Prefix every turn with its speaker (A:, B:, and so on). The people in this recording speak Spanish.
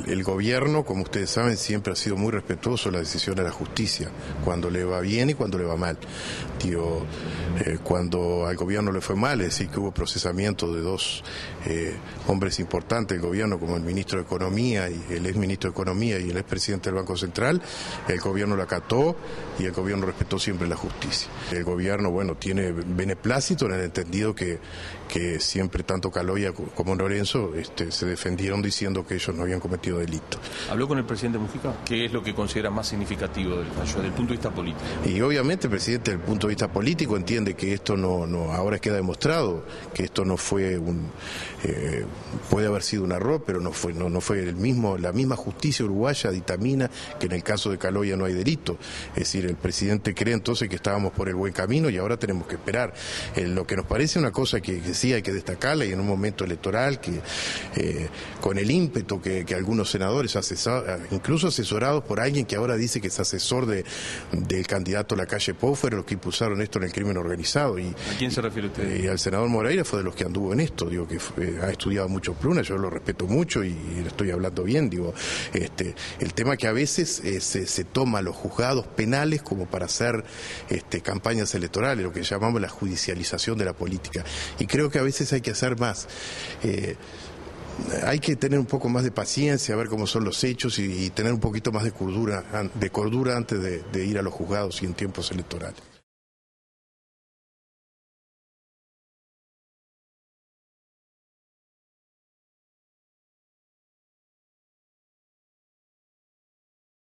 A: El gobierno, como ustedes saben, siempre ha sido muy respetuoso de la decisión de la justicia, cuando le va bien y cuando le va mal. Digo, cuando al gobierno le fue mal, es decir, que hubo procesamiento de dos hombres importantes del gobierno, como el ministro de Economía, y el exministro de Economía y el expresidente del Banco Central, el gobierno lo acató y el gobierno respetó siempre la justicia. El gobierno, bueno, tiene beneplácito en el entendido que siempre tanto Caloya como Lorenzo se defendieron diciendo que ellos no habían cometido delito.
B: ¿Habló con el presidente Mujica? ¿Qué es lo que considera más significativo del fallo, desde el punto de vista político?
A: Y obviamente el presidente, desde el punto de vista político, entiende que esto no ahora queda demostrado que esto no fue puede haber sido un error, pero no fue la misma justicia uruguaya dictamina que en el caso de Caloya no hay delito. Es decir, el presidente cree entonces que estábamos por el buen camino y ahora tenemos que esperar. Lo que nos parece una cosa que sí hay que destacarla, y en un momento electoral que con el ímpetu que algunos senadores, incluso asesorados por alguien que ahora dice que es asesor del candidato Lacalle Pou, fueron los que impulsaron esto en el crimen organizado. Y,
B: ¿a quién se refiere usted?
A: Y al senador Moreira fue de los que anduvo en esto. Digo que ha estudiado mucho Pluna, yo lo respeto mucho y le estoy hablando bien. Digo, el tema que a veces se toma los juzgados penales como para hacer campañas electorales, lo que llamamos la judicialización de la política. Y creo que a veces hay que hacer más. Hay que tener un poco más de paciencia, ver cómo son los hechos y tener un poquito más de cordura antes de ir a los juzgados y en tiempos electorales.